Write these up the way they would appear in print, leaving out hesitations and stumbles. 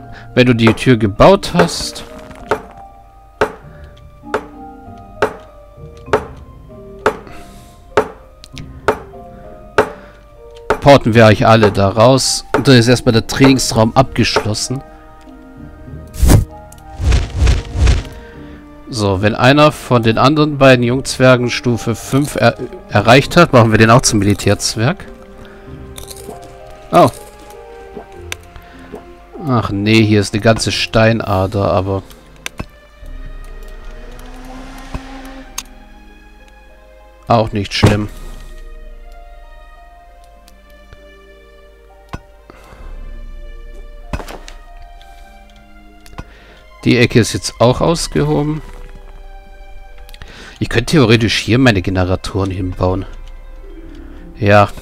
Wenn du die Tür gebaut hast... porten wir euch alle da raus. Und dann ist erstmal der Trainingsraum abgeschlossen. So, wenn einer von den anderen beiden Jungzwergen Stufe 5 erreicht hat, machen wir den auch zum Militärzwerg. Oh. Ach nee, hier ist eine ganze Steinader, aber... auch nicht schlimm. Die Ecke ist jetzt auch ausgehoben. Ich könnte theoretisch hier meine Generatoren hinbauen. Ja.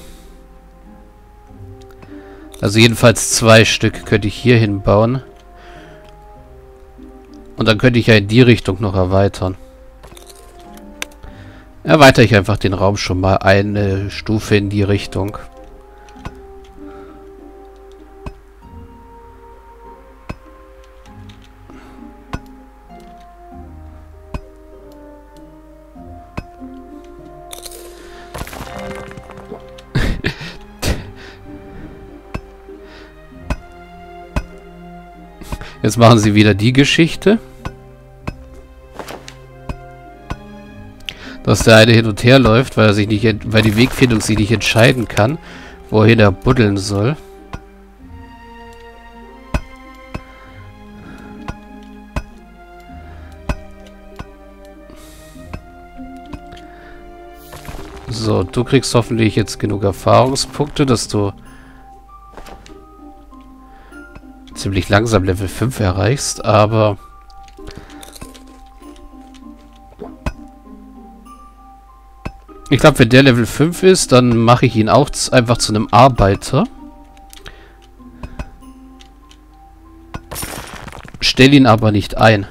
Also jedenfalls 2 Stück könnte ich hier hinbauen. Und dann könnte ich ja in die Richtung noch erweitern. Erweitere ich einfach den Raum schon mal eine Stufe in die Richtung. Jetzt machen sie wieder die Geschichte, dass der eine hin und her läuft, weil er sich nicht, weil die Wegfindung sich nicht entscheiden kann, wohin er buddeln soll. So, du kriegst hoffentlich jetzt genug Erfahrungspunkte, dass du ziemlich langsam Level 5 erreichst, aber ich glaube, wenn der Level 5 ist, dann mache ich ihn auch einfach zu einem Arbeiter. Stell ihn aber nicht ein.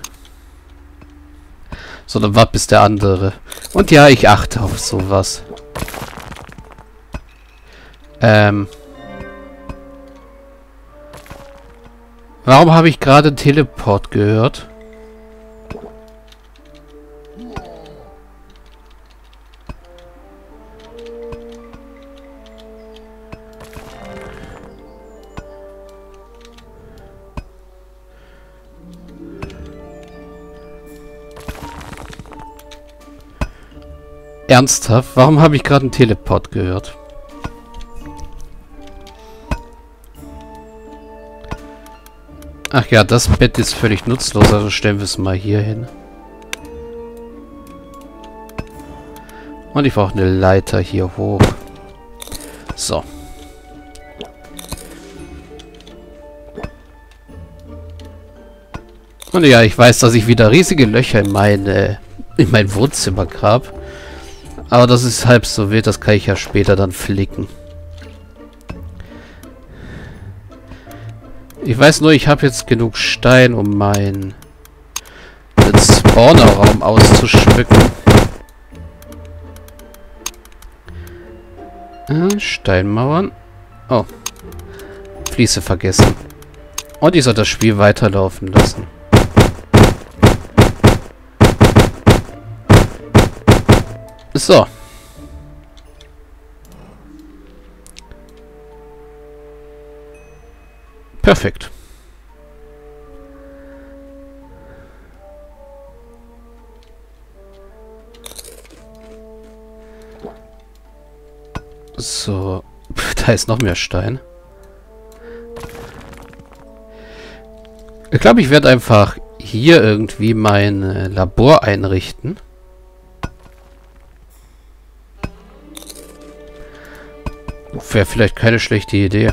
Sondern warte bis der andere. Und ja, ich achte auf sowas. Warum habe ich gerade Teleport gehört? Ernsthaft? Warum habe ich gerade einen Teleport gehört? Ach ja, das Bett ist völlig nutzlos, also stellen wir es mal hier hin. Und ich brauche eine Leiter hier hoch. So. Und ja, ich weiß, dass ich wieder riesige Löcher in mein Wohnzimmer grab. Aber das ist halb so wild, das kann ich ja später dann flicken. Ich weiß nur, ich habe jetzt genug Stein, um meinen Spawnerraum auszuschmücken. Steinmauern. Oh. Fliese vergessen. Und ich soll das Spiel weiterlaufen lassen. So. Perfekt. So. Da ist noch mehr Stein. Ich glaube, ich werde einfach hier irgendwie mein Labor einrichten. Wäre vielleicht keine schlechte Idee.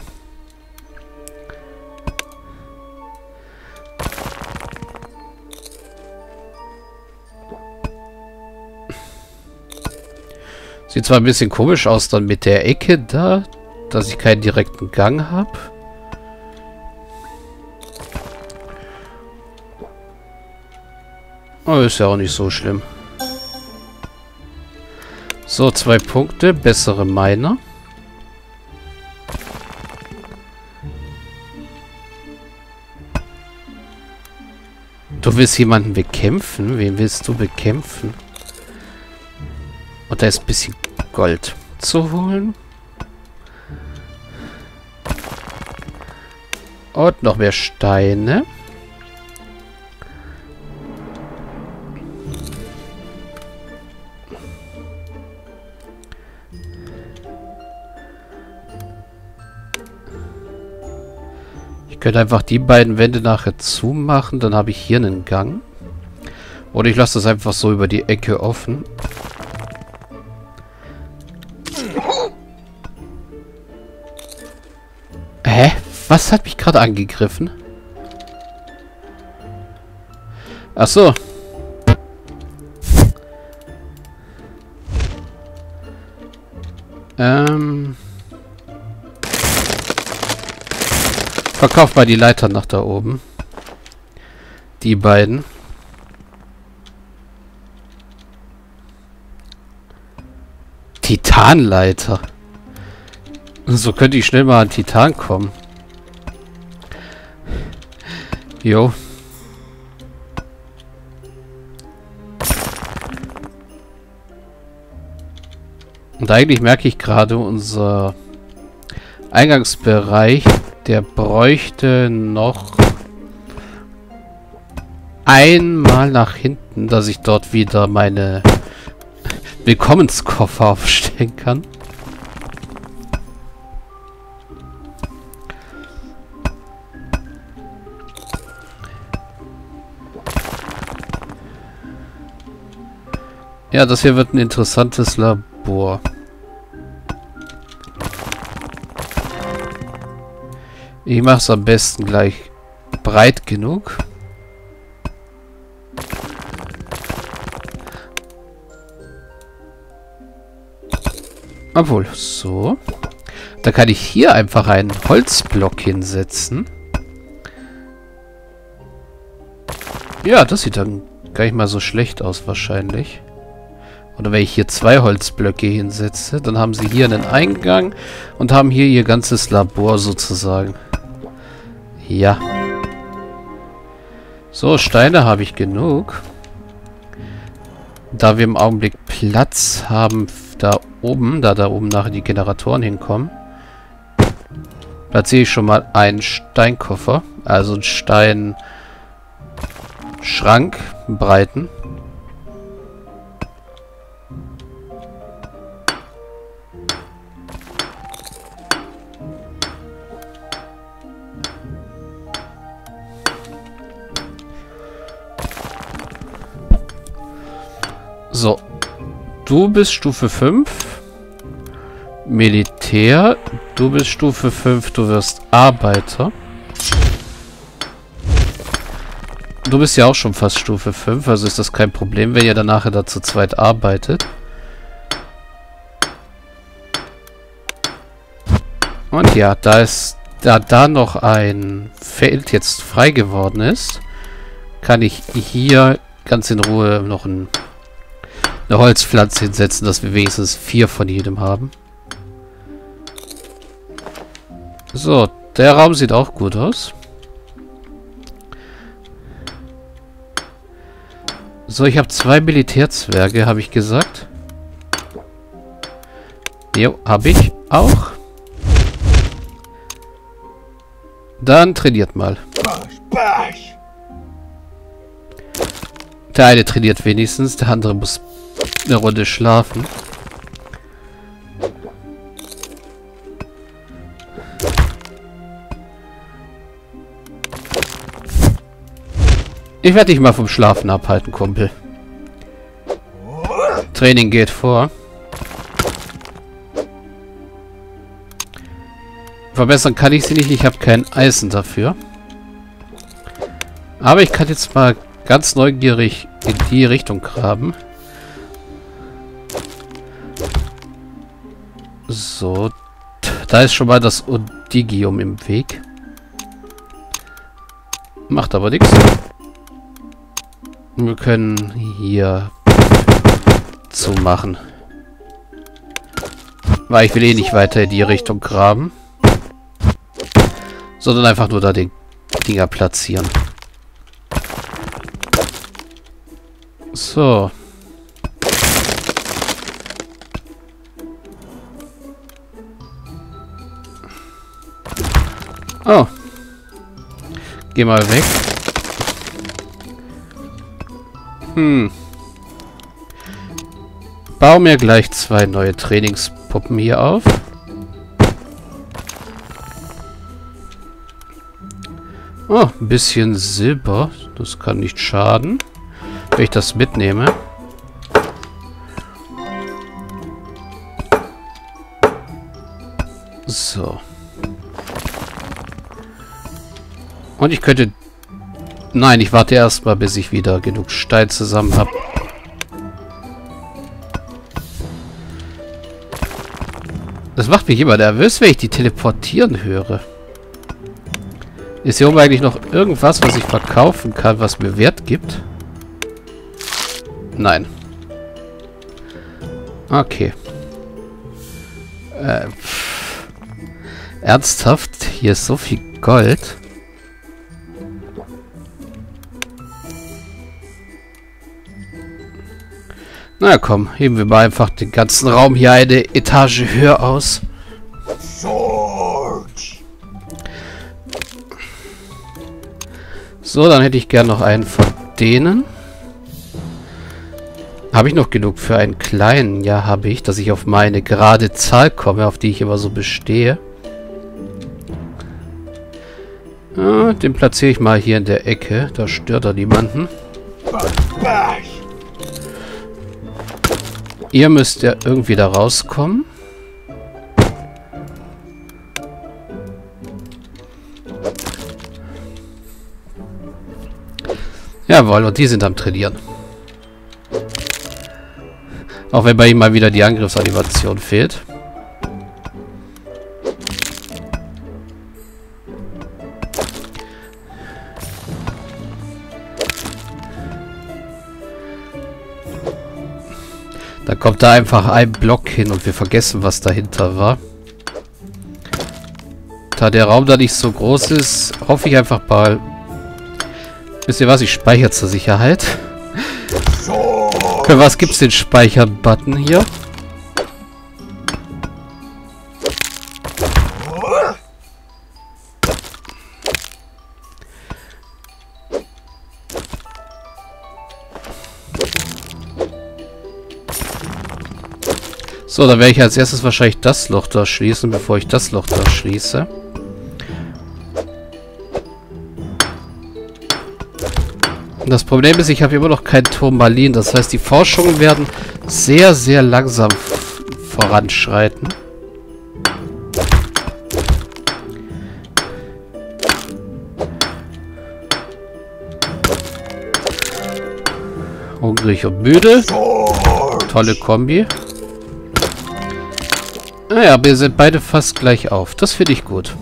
Sieht zwar ein bisschen komisch aus dann mit der Ecke da, dass ich keinen direkten Gang habe. Aber ist ja auch nicht so schlimm. So, 2 Punkte. Bessere Miner. Du willst jemanden bekämpfen? Wen willst du bekämpfen? Und da ist ein bisschen Gold zu holen. Und noch mehr Steine. Ich könnte einfach die beiden Wände nachher zumachen. Dann habe ich hier einen Gang. Oder ich lasse das einfach so über die Ecke offen. Hä? Was hat mich gerade angegriffen? Ach so. Verkauf mal die Leiter nach da oben. Die beiden. Titanleiter. So könnte ich schnell mal an Titan kommen. Jo. Und eigentlich merke ich gerade, unser Eingangsbereich, der bräuchte noch einmal nach hinten, dass ich dort wieder meine Willkommenskoffer aufstellen kann. Ja, das hier wird ein interessantes Labor. Ich mache es am besten gleich breit genug. Obwohl, so. Da kann ich hier einfach einen Holzblock hinsetzen. Ja, das sieht dann gar nicht mal so schlecht aus wahrscheinlich. Oder wenn ich hier 2 Holzblöcke hinsetze, dann haben sie hier einen Eingang und haben hier ihr ganzes Labor sozusagen. Ja. So, Steine habe ich genug. Da wir im Augenblick Platz haben, da oben nachher die Generatoren hinkommen, platziere ich schon mal einen Steinkoffer, also einen Steinschrank, einen breiten. So, du bist Stufe 5. Militär. Du bist Stufe 5, du wirst Arbeiter. Du bist ja auch schon fast Stufe 5, also ist das kein Problem, wenn ihr dann nachher da zu zweit arbeitet. Und ja, da noch ein Feld jetzt frei geworden ist, kann ich hier ganz in Ruhe noch eine Holzpflanze hinsetzen, dass wir wenigstens 4 von jedem haben. So, der Raum sieht auch gut aus. So, ich habe 2 Militärzwerge, habe ich gesagt. Jo, habe ich auch. Dann trainiert mal. Der eine trainiert wenigstens, der andere muss eine Runde schlafen. Ich werde dich mal vom Schlafen abhalten, Kumpel. Training geht vor. Verbessern kann ich sie nicht, ich habe kein Eisen dafür. Aber ich kann jetzt mal ganz neugierig in die Richtung graben. So, da ist schon mal das Odigium im Weg. Macht aber nichts. Wir können hier zumachen. Weil ich will eh nicht weiter in die Richtung graben. Sondern einfach nur da den Dinger platzieren. So. Oh. Geh mal weg. Bau mir gleich 2 neue Trainingspuppen hier auf. Oh, ein bisschen Silber. Das kann nicht schaden, wenn ich das mitnehme. So. Und ich könnte... Nein, ich warte erstmal, bis ich wieder genug Stein zusammen habe. Das macht mich immer nervös, wenn ich die teleportieren höre. Ist hier oben eigentlich noch irgendwas, was ich verkaufen kann, was mir Wert gibt? Nein. Okay. Ernsthaft? Hier ist so viel Gold. Na komm, heben wir mal einfach den ganzen Raum hier eine Etage höher aus. So, dann hätte ich gern noch einen von denen. Habe ich noch genug für einen kleinen? Ja, habe ich, dass ich auf meine gerade Zahl komme, auf die ich immer so bestehe. Ja, den platziere ich mal hier in der Ecke. Da stört er niemanden. Ihr müsst ja irgendwie da rauskommen. Jawohl, und die sind am Trainieren. Auch wenn bei ihm mal wieder die Angriffsanimation fehlt. Da kommt da einfach ein Block hin und wir vergessen, was dahinter war. Da der Raum da nicht so groß ist, hoffe ich einfach mal... Wisst ihr was? Ich speichere zur Sicherheit. Für was gibt's den Speichern-Button hier? So, dann werde ich als erstes wahrscheinlich das Loch da schließen, bevor ich das Loch da schließe. Das Problem ist, ich habe immer noch kein Turmalin. Das heißt, die Forschungen werden sehr, sehr langsam voranschreiten. Hungrig und müde. Tolle Kombi. Naja, wir sind beide fast gleich auf. Das finde ich gut.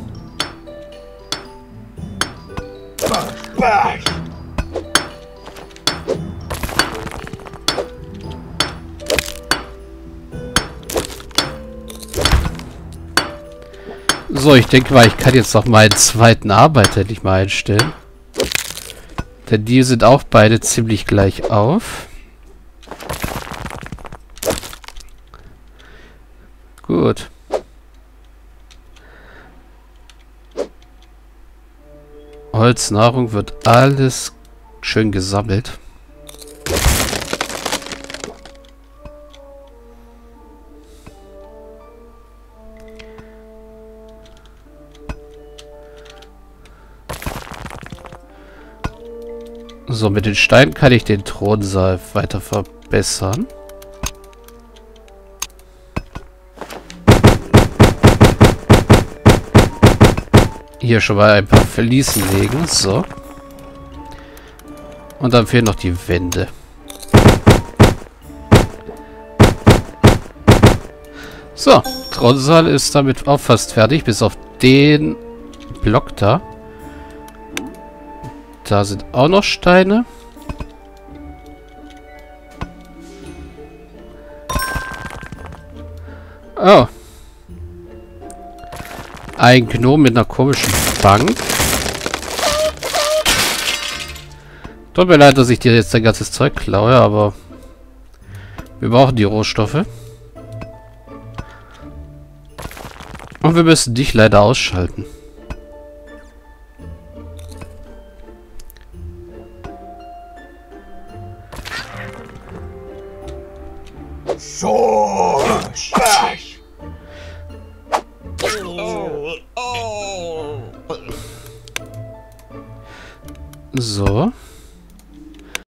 So, ich denke mal, ich kann jetzt noch meinen zweiten Arbeiter endlich mal einstellen. Denn die sind auch beide ziemlich gleich auf. Gut. Holznahrung wird alles schön gesammelt. So, mit den Steinen kann ich den Thronsaal weiter verbessern. Hier schon mal ein paar Fliesen legen. So. Und dann fehlen noch die Wände. So, Thronsaal ist damit auch fast fertig, bis auf den Block da. Da sind auch noch Steine. Oh. Ein Gnome mit einer komischen Bank. Tut mir leid, dass ich dir jetzt dein ganzes Zeug klaue, aber wir brauchen die Rohstoffe. Und wir müssen dich leider ausschalten. So.